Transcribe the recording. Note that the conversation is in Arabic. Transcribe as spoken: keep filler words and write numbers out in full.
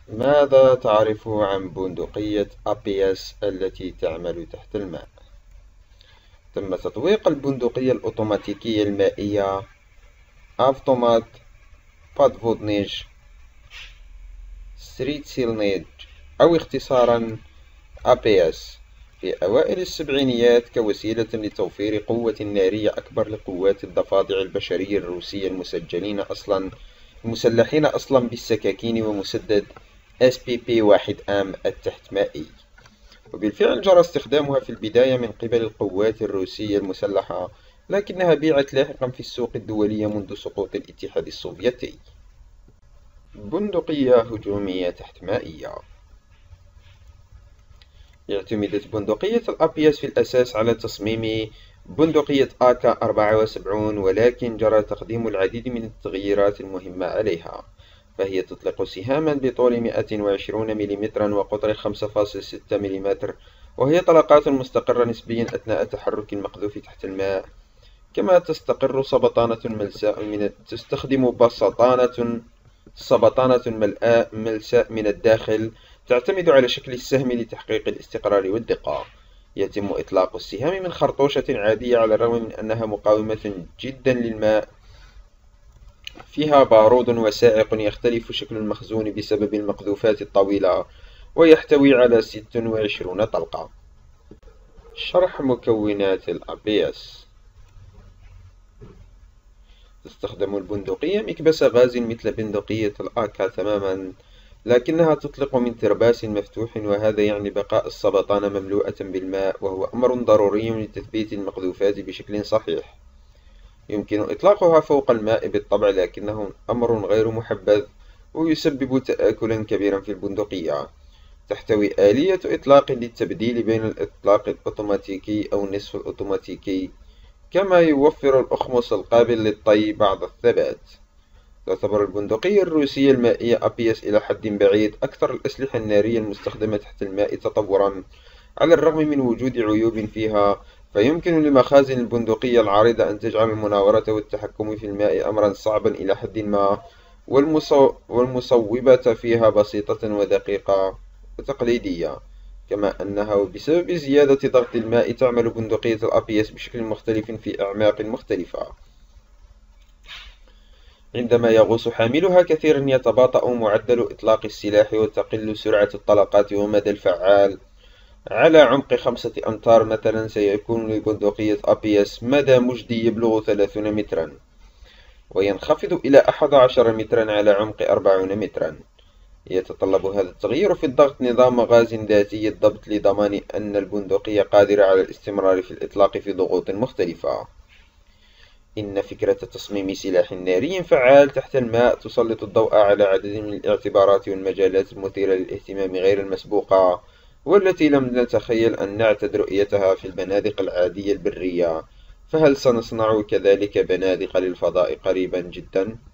ماذا تعرف عن بندقية أبيس التي تعمل تحت الماء؟ تم تطويق البندقية الأوتوماتيكية المائية أوتومات بادفودنيج ستريتسيلنيج أو اختصارا إيه بي إس في أوائل السبعينيات كوسيلة لتوفير قوة نارية أكبر لقوات الضفادع البشرية الروسية المسجلين أصلا المسلحين أصلا بالسكاكين ومسدد إس بي بي واحد إم التحت مائي. وبالفعل جرى استخدامها في البداية من قبل القوات الروسية المسلحة، لكنها بيعت لاحقا في السوق الدولية منذ سقوط الاتحاد السوفيتي. بندقية هجومية تحت مائية. اعتمدت بندقية الأبيس في الأساس على تصميم بندقية آكا أربعة وسبعين، ولكن جرى تقديم العديد من التغييرات المهمة عليها. فهي تطلق سهاما بطول مئة وعشرين ملم وقطر خمسة فاصلة ستة ملم، وهي طلقات مستقرة نسبيا أثناء تحرك المقذوف تحت الماء. كما تستقر سبطانة ملساء من تستخدم بسطانة سبطانة ملآء ملساء من الداخل، تعتمد على شكل السهم لتحقيق الاستقرار والدقة. يتم إطلاق السهام من خرطوشة عادية على الرغم من أنها مقاومة جدا للماء. فيها بارود وسائق يختلف شكل المخزون بسبب المقذوفات الطويلة، ويحتوي على ست وعشرين طلقة. شرح مكونات ال إيه بي إس. تستخدم البندقية مكبس غاز مثل بندقية الآكا تماما، لكنها تطلق من ترباس مفتوح، وهذا يعني بقاء السبطانة مملوءة بالماء، وهو أمر ضروري لتثبيت المقذوفات بشكل صحيح. يمكن إطلاقها فوق الماء بالطبع، لكنه أمر غير محبذ ويسبب تآكلا كبيرا في البندقية. تحتوي آلية إطلاق للتبديل بين الإطلاق الأوتوماتيكي أو النصف الأوتوماتيكي، كما يوفر الأخمص القابل للطي بعد الثبات. تعتبر البندقية الروسية المائية إيه بي إس إلى حد بعيد أكثر الأسلحة النارية المستخدمة تحت الماء تطورا، على الرغم من وجود عيوب فيها. فيمكن لمخازن البندقية العارضة أن تجعل المناورة والتحكم في الماء أمرا صعبا إلى حد ما، والمصو... والمصوبة فيها بسيطة ودقيقة وتقليدية. كما أنها وبسبب زيادة ضغط الماء تعمل بندقية ال إيه بي إس بشكل مختلف في أعماق مختلفة. عندما يغوص حاملها كثيرا يتباطأ معدل إطلاق السلاح، وتقل سرعة الطلقات ومدى الفعال. على عمق خمسة أمتار مثلا سيكون لبندقية إيه بي إس مدى مجدي يبلغ ثلاثين مترا، وينخفض إلى أحد عشر مترا على عمق أربعين مترا. يتطلب هذا التغيير في الضغط نظام غاز ذاتي الضبط لضمان أن البندقية قادرة على الاستمرار في الإطلاق في ضغوط مختلفة. إن فكرة تصميم سلاح ناري فعال تحت الماء تسلط الضوء على عدد من الاعتبارات والمجالات المثيرة للاهتمام غير المسبوقة، والتي لم نتخيل أن نعتد رؤيتها في البنادق العادية البرية. فهل سنصنع كذلك بنادق للفضاء قريبا جدا؟